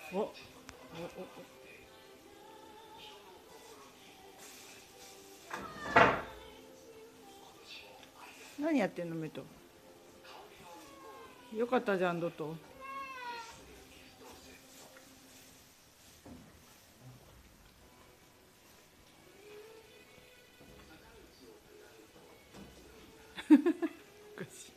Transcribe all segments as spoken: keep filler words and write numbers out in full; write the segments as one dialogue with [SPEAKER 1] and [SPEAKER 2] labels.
[SPEAKER 1] おおおお何やってんのメト。よかったじゃんドト。おかしい。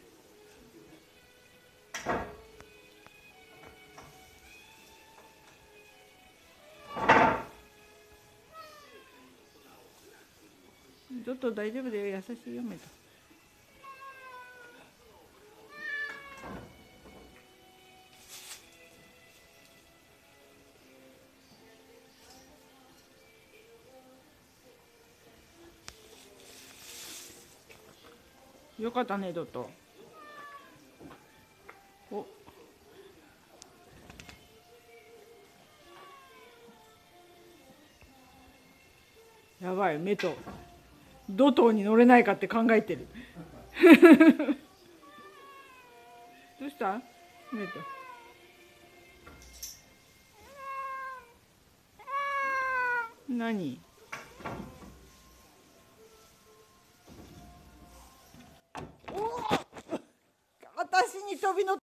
[SPEAKER 1] ドト大丈夫だよ、優しいよメト。よかったねドト。おやばいメト。ドトに乗れないかって考えてる。どうしたメト。何。お私に飛び乗っ。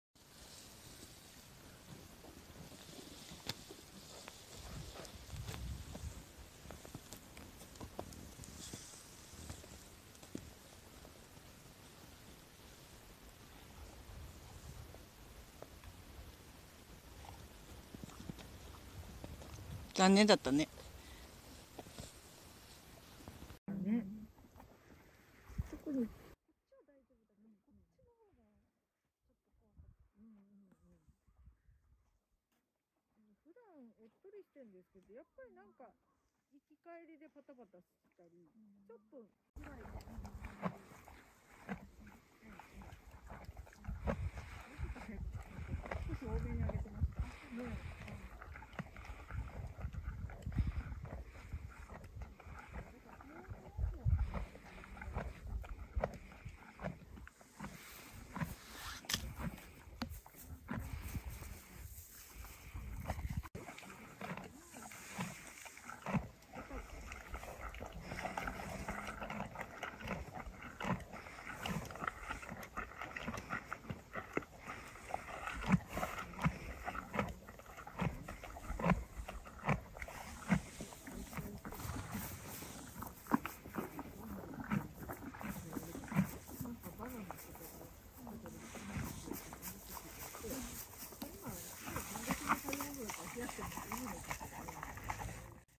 [SPEAKER 1] 残念だったね。ね。特に。普段おっとりしてんですけど、やっぱりなんか行き帰りでパタパタしたり、ちょっと辛い。